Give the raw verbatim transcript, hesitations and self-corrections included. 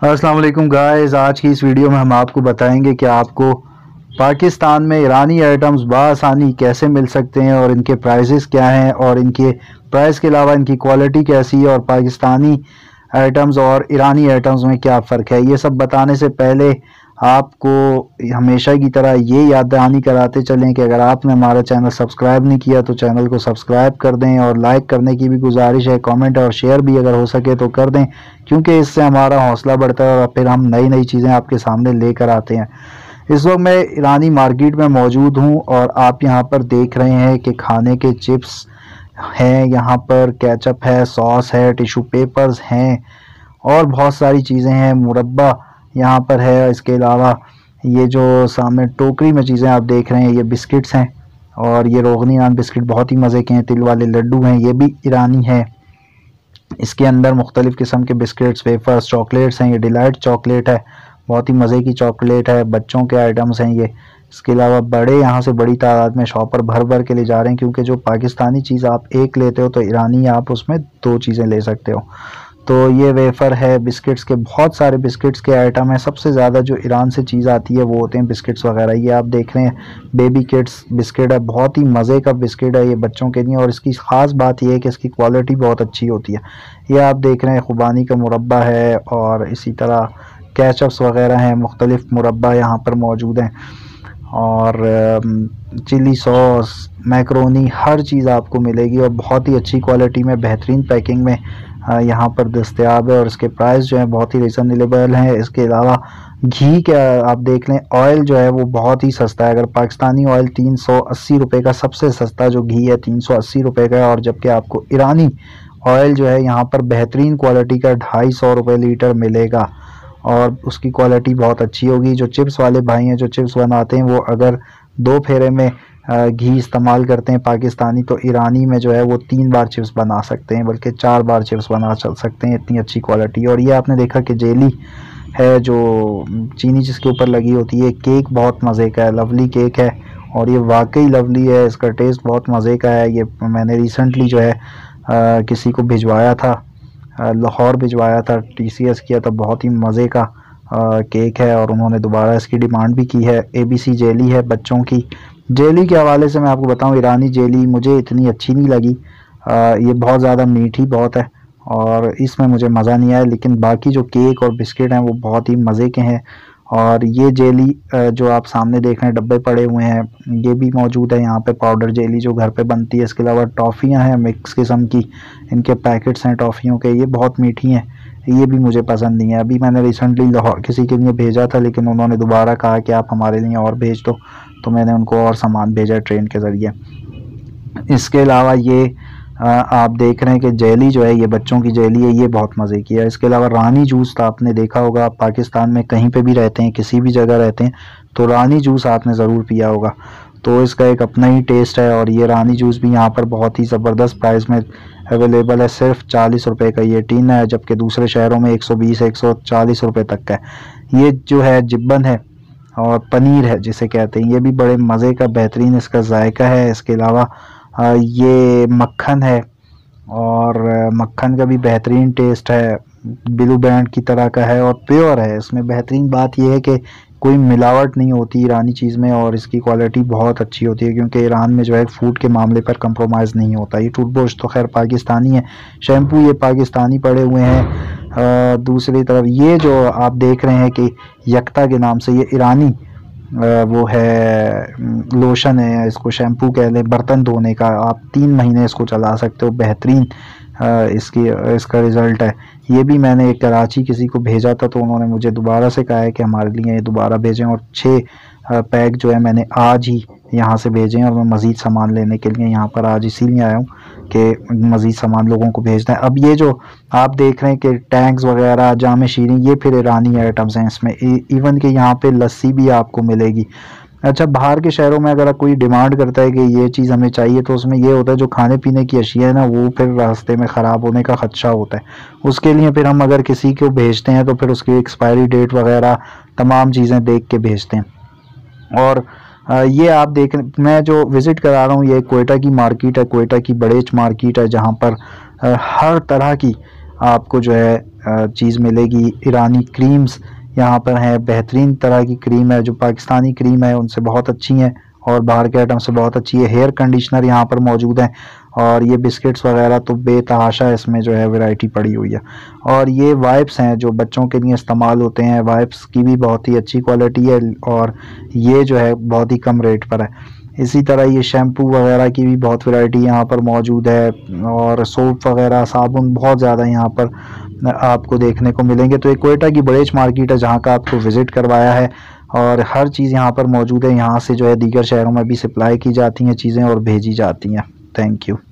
अस्सलाम वालेकुम गाइस, आज की इस वीडियो में हम आपको बताएंगे कि आपको पाकिस्तान में ईरानी आइटम्स बआसानी कैसे मिल सकते हैं और इनके प्राइसेस क्या हैं और इनके प्राइस के अलावा इनकी क्वालिटी कैसी है और पाकिस्तानी आइटम्स और ईरानी आइटम्स में क्या फ़र्क है। ये सब बताने से पहले आपको हमेशा की तरह ये याद दहानी कराते चलें कि अगर आपने हमारा चैनल सब्सक्राइब नहीं किया तो चैनल को सब्सक्राइब कर दें और लाइक करने की भी गुजारिश है। कमेंट और शेयर भी अगर हो सके तो कर दें, क्योंकि इससे हमारा हौसला बढ़ता है और फिर हम नई नई चीज़ें आपके सामने लेकर आते हैं। इस वक्त मैं ईरानी मार्केट में मौजूद हूँ और आप यहाँ पर देख रहे हैं कि खाने के चिप्स हैं, यहाँ पर केचप है, सॉस है, टिश्यू पेपर्स हैं और बहुत सारी चीज़ें हैं। मुरब्बा यहाँ पर है। इसके अलावा ये जो सामने टोकरी में चीज़ें आप देख रहे हैं ये बिस्किट्स हैं और ये रोगनी नान बिस्किट बहुत ही मज़े के हैं। तिल वाले लड्डू हैं, ये भी ईरानी हैं। इसके अंदर मुख्तलिफ़ किस्म के बिस्किट्स, वेफर्स, चॉकलेट्स हैं। ये डिलाइट चॉकलेट है, बहुत ही मज़े की चॉकलेट है। बच्चों के आइटम्स हैं ये। इसके अलावा बड़े यहाँ से बड़ी तादाद में शॉपर भर भर के ले जा रहे हैं, क्योंकि जो पाकिस्तानी चीज़ आप एक लेते हो तो ईरानी आप उसमें दो चीज़ें ले सकते हो। तो ये वेफ़र है, बिस्किट्स के बहुत सारे बिस्किट्स के आइटम हैं। सबसे ज़्यादा जो ईरान से चीज़ आती है वो होते हैं बिस्किट्स वगैरह। ये आप देख रहे हैं बेबी किड्स बिस्किट है, बहुत ही मज़े का बिस्किट है ये बच्चों के लिए। और इसकी ख़ास बात ये है कि इसकी क्वालिटी बहुत अच्छी होती है। ये आप देख रहे हैं खुबानी का मुरब्बा है और इसी तरह केचप्स वगैरह हैं, मुख्तलिफ़ मुरब्बा यहाँ पर मौजूद हैं और चिली सॉस, मैक्रोनी, हर चीज़ आपको मिलेगी और बहुत ही अच्छी क्वालिटी में, बेहतरीन पैकिंग में यहाँ पर दस्तयाब है। और इसके प्राइस जो है बहुत ही रिजनेबल हैं। इसके अलावा घी का आप देख लें, ऑयल जो है वो बहुत ही सस्ता है। अगर पाकिस्तानी ऑयल तीन सौ अस्सी रुपये का, सबसे सस्ता जो घी है तीन सौ अस्सी रुपये का है, और जबकि आपको ईरानी ऑयल जो है यहाँ पर बेहतरीन क्वालिटी का ढाई सौ रुपये लीटर मिलेगा और उसकी क्वालिटी बहुत अच्छी होगी। जो चिप्स वाले भाई हैं जो चिप्स बनाते हैं वो अगर दो फेरे में घी इस्तेमाल करते हैं पाकिस्तानी, तो ईरानी में जो है वो तीन बार चिप्स बना सकते हैं, बल्कि चार बार चिप्स बना चल सकते हैं, इतनी अच्छी क्वालिटी। और ये आपने देखा कि जेली है जो चीनी जिसके ऊपर लगी होती है। केक बहुत मज़े का है, लवली केक है और ये वाकई लवली है, इसका टेस्ट बहुत मज़े का है। ये मैंने रिसेंटली जो है आ, किसी को भिजवाया था, लाहौर भिजवाया था, टी सी एस किया था। बहुत ही मज़े का आ, केक है और उन्होंने दोबारा इसकी डिमांड भी की है। ए बी सी जेली है बच्चों की। जेली के हवाले से मैं आपको बताऊं, ईरानी जेली मुझे इतनी अच्छी नहीं लगी। आ, ये बहुत ज़्यादा मीठी बहुत है और इसमें मुझे मज़ा नहीं आया, लेकिन बाकी जो केक और बिस्किट हैं वो बहुत ही मज़े के हैं। और ये जेली जो आप सामने देख रहे हैं डब्बे पड़े हुए हैं, ये भी मौजूद है यहाँ पे, पाउडर जेली जो घर पे बनती है। इसके अलावा टॉफ़ियाँ हैं मिक्स किस्म की, इनके पैकेट्स हैं टॉफ़ियों के, ये बहुत मीठी हैं, ये भी मुझे पसंद नहीं है। अभी मैंने रिसेंटली लाहौर किसी के लिए भेजा था, लेकिन उन्होंने दोबारा कहा कि आप हमारे लिए और भेज दो, तो मैंने उनको और सामान भेजा ट्रेन के ज़रिए। इसके अलावा ये आ, आप देख रहे हैं कि जेली जो है ये बच्चों की जेली है, ये बहुत मज़े की है। इसके अलावा रानी जूस तो आपने देखा होगा, आप पाकिस्तान में कहीं पे भी रहते हैं, किसी भी जगह रहते हैं, तो रानी जूस आपने ज़रूर पिया होगा। तो इसका एक अपना ही टेस्ट है और ये रानी जूस भी यहाँ पर बहुत ही ज़बरदस्त प्राइस में अवेलेबल है। सिर्फ चालीस रुपये का ये टीन है, जबकि दूसरे शहरों में एक सौ बीस एक सौ चालीस रुपये तक का है। ये जो है जिब्बन है और पनीर है जिसे कहते हैं, ये भी बड़े मज़े का बेहतरीन इसका जायका है। इसके अलावा ये मक्खन है और मक्खन का भी बेहतरीन टेस्ट है, ब्लू बैंड की तरह का है और प्योर है। इसमें बेहतरीन बात यह है कि कोई मिलावट नहीं होती ईरानी चीज़ में और इसकी क्वालिटी बहुत अच्छी होती है, क्योंकि ईरान में जो है फूड के मामले पर कंप्रोमाइज़ नहीं होता। ये टूथब्रश तो खैर पाकिस्तानी है, शैम्पू ये पाकिस्तानी पड़े हुए हैं। दूसरी तरफ ये जो आप देख रहे हैं कि यकता के नाम से, ये ईरानी वो है लोशन है, इसको शैम्पू कह लें, बर्तन धोने का। आप तीन महीने इसको चला सकते हो, बेहतरीन इसकी इसका रिज़ल्ट है। ये भी मैंने एक कराची किसी को भेजा था, तो उन्होंने मुझे दोबारा से कहा है कि हमारे लिए ये दोबारा भेजें, और छः पैक जो है मैंने आज ही यहाँ से भेजे हैं और मैं मज़ीद सामान लेने के लिए यहाँ पर आज इसीलिए आया हूँ कि मज़ीद सामान लोगों को भेजना है। अब ये जो आप देख रहे हैं कि टैंक्स वगैरह, जाम शीरी, ये फिर ईरानी आइटम्स हैं। इसमें इवन कि यहाँ पे लस्सी भी आपको मिलेगी। अच्छा, बाहर के शहरों में अगर कोई डिमांड करता है कि ये चीज़ हमें चाहिए, तो उसमें ये होता है जो खाने पीने की अशिया है ना, वो फिर रास्ते में ख़राब होने का ख़दशा होता है। उसके लिए फिर हम अगर किसी को भेजते हैं तो फिर उसकी एक्सपायरी डेट वगैरह तमाम चीज़ें देख के भेजते हैं। और ये आप देख, मैं जो विज़िट करा रहा हूँ ये कोयटा की मार्केट है, कोयटा की बड़ेच मार्केट है, जहाँ पर हर तरह की आपको जो है चीज़ मिलेगी। ईरानी क्रीम्स यहाँ पर हैं, बेहतरीन तरह की क्रीम है, जो पाकिस्तानी क्रीम है उनसे बहुत अच्छी हैं और बाहर के आइटम से बहुत अच्छी है। हेयर कंडीशनर यहाँ पर मौजूद हैं और ये बिस्किट्स वगैरह तो बेतहाशा इसमें जो है वैरायटी पड़ी हुई है। और ये वाइप्स हैं जो बच्चों के लिए इस्तेमाल होते हैं, वाइप्स की भी बहुत ही अच्छी क्वालिटी है और ये जो है बहुत ही कम रेट पर है। इसी तरह ये शैम्पू वगैरह की भी बहुत वैरायटी यहाँ पर मौजूद है और सोप वगैरह, साबुन बहुत ज़्यादा यहाँ पर आपको देखने को मिलेंगे। तो ये क्वेटा की बड़ेज मार्केट है जहाँ का आपको विज़िट करवाया है और हर चीज़ यहाँ पर मौजूद है। यहाँ से जो है दीगर शहरों में भी सप्लाई की जाती हैं चीज़ें और भेजी जाती हैं। Thank you.